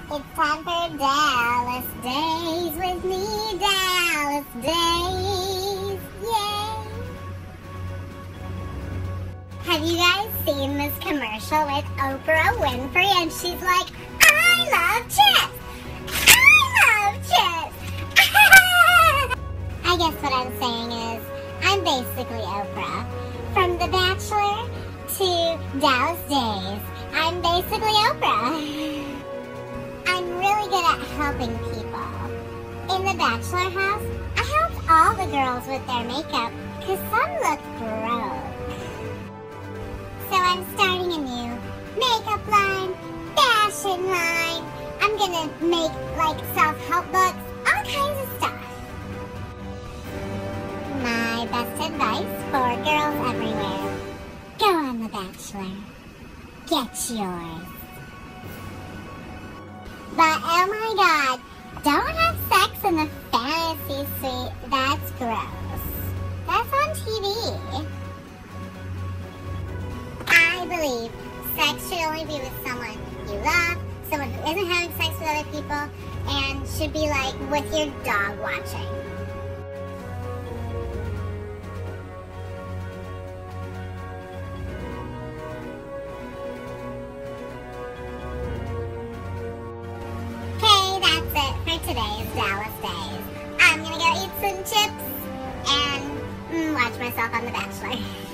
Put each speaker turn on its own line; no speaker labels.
It's time for Dallas Days with me, Dallas Days. Yay! Have you guys seen this commercial with Oprah Winfrey? And she's like, I love chips! I love chips! I guess what I'm saying is, I'm basically Oprah. From The Bachelor to Dallas Days, I'm basically Oprah. I'm really good at helping people. In The Bachelor house, I helped all the girls with their makeup because some looked broke. So I'm starting a new makeup line, fashion line. I'm gonna make like self-help books, all kinds of stuff. My best advice for girls everywhere: go on The Bachelor. Get yours. But oh my god, don't have sex in the fantasy suite. That's gross. That's on TV. I believe sex should only be with someone you love, someone who isn't having sex with other people, and should be like with your dog watching. For today's Dallas Days. I'm gonna go eat some chips and watch myself on The Bachelor.